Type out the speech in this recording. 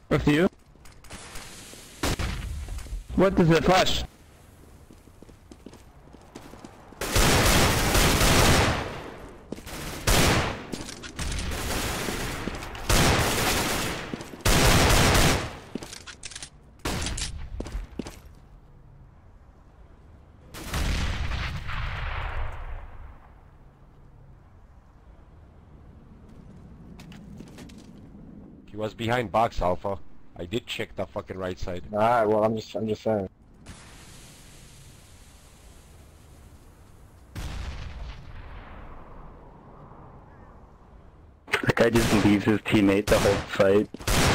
With you? What does it flash? He was behind box Alpha. I did check the fucking right side. Alright, well I'm just saying. That guy just leaves his teammate the whole fight.